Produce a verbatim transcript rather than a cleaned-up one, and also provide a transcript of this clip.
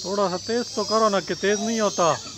थोड़ा सा तेज तो करो ना, कि तेज नहीं होता।